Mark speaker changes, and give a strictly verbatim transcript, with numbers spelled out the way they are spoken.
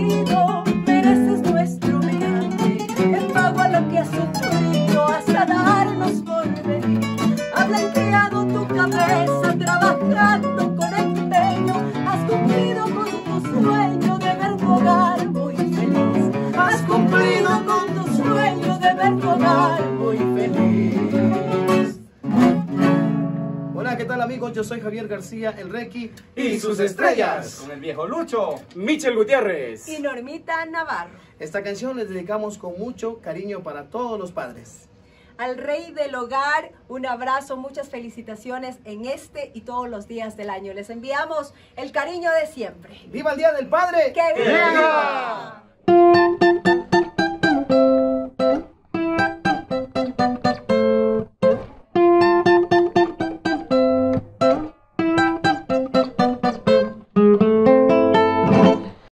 Speaker 1: querido, mereces nuestro homenaje, en pago a lo que has sufrido hasta darnos por venir. Ha blanqueado tu cabeza trabajando con empeño, has cumplido con tu sueño de ver tu hogar muy feliz. Has cumplido con tu sueño de ver tu hogar muy feliz.
Speaker 2: Hola, ¿qué tal amigos? Yo soy Javier García, el Requi
Speaker 3: y sus estrellas, con el viejo Lucho, Michel Gutiérrez
Speaker 1: y Normita Navarro.
Speaker 2: Esta canción les dedicamos con mucho cariño para todos los padres.
Speaker 1: Al rey del hogar, un abrazo, muchas felicitaciones en este y todos los días del año. Les enviamos el cariño de siempre.
Speaker 2: ¡Viva el Día del Padre!
Speaker 1: ¡Que
Speaker 3: viva!
Speaker 1: viva!